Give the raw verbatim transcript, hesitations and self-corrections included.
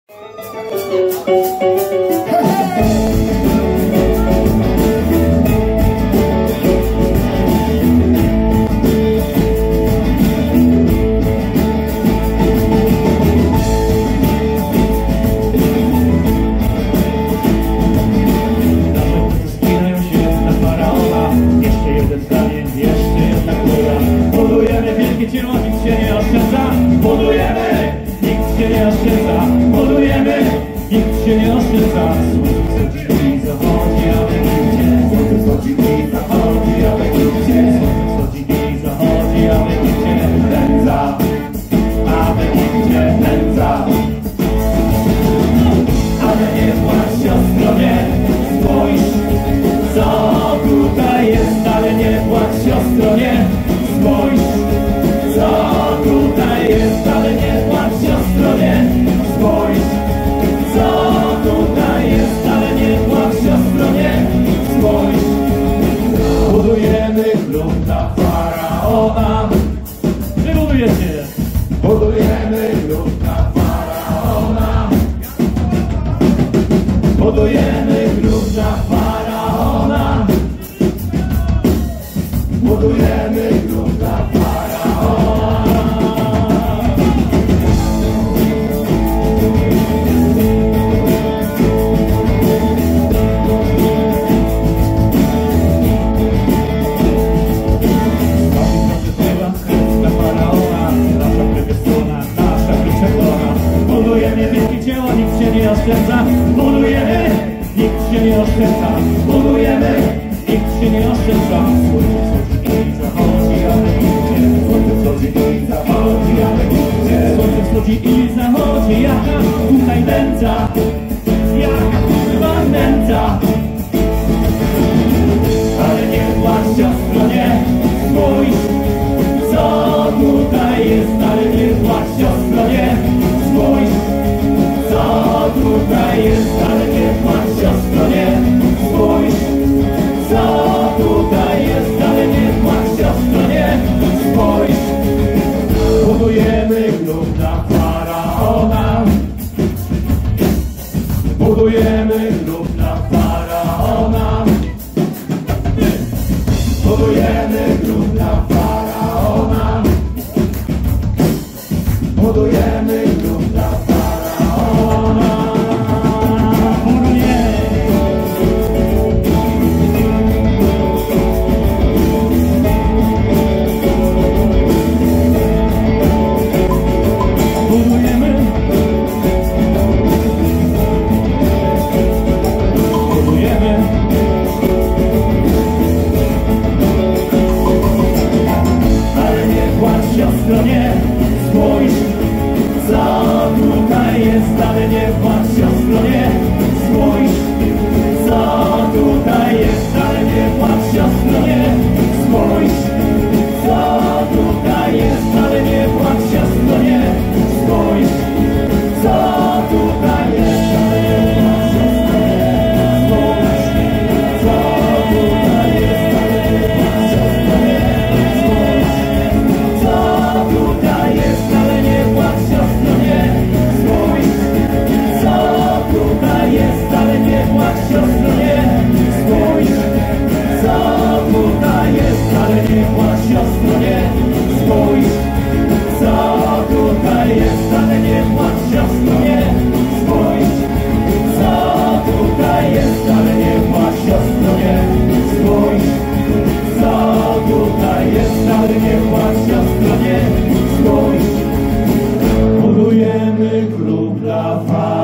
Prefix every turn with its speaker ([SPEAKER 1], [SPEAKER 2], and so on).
[SPEAKER 1] Budujemy, nikt się nie oszczędza. Budujemy, nikt się nie oszczędza. Słońce wschodzi i zachodzi, a my nigdzie. Słońce wschodzi i zachodzi, a my nigdzie. Słońce wschodzi i zachodzi, a my nigdzie. Nędza, a my nigdzie. Nędza. Ale nie płacz, siostro, nie. Spójrz, co tutaj jest. Ale nie płacz, siostro, nie. Spójrz, co tutaj jest, ale nie płacz, siostro, nie. Spójrz, co tutaj jest, ale nie płacz, siostro, nie. Spójrz, budujemy klub dla faraona. Wy budujecie. Budujemy klub dla faraona. Budujemy klub dla faraona. Budujemy klub dla faraona. Budujemy, nikt się nie oszczędza. Budujemy, nikt się nie oszczędza. Słońce wschodzi i zachodzi, a my nigdzie. Słońce wschodzi i zachodzi, a my nigdzie. Słońce wschodzi i zachodzi, jaka tutaj nędza. Jaka kurwa nędza. Ale nie płacz, siostro, nie. Spójrz, co tutaj jest. Ale nie płacz, siostro, nie. Spójrz, co tutaj jest, ale nie płacz, siostro, nie. Spójrz, co tutaj jest, ale nie płacz, siostro, nie. Spójrz, budujemy klub dla faraona. Budujemy klub dla faraona. Budujemy klub dla faraona. Budujemy klub dla faraona. Nie. Spójrz, co tutaj jest, ale nie płacz, siostro, nie. Spójrz, co tutaj jest, ale nie płacz, siostro, nie. Spójrz, co tutaj jest, ale nie płacz, siostro, nie. Spójrz, co tutaj jest, ale nie płacz, siostro, nie. Spójrz, co tutaj jest, ale nie płacz, siostro, nie. Spójrz, co tutaj jest, ale nie płacz, siostro, nie. Spójrz, co tutaj jest, ale nie płacz, siostro, nie. Spójrz, co tutaj jest, ale nie płacz, siostro, nie. Spójrz, co tutaj jest, ale nie płacz, siostro, nie. Spójrz, co tutaj jest, ale nie płacz, siostro, nie. Spójrz, co tutaj jest, ale nie płacz, siostro, nie. Spójrz, budujemy klub dla faraona.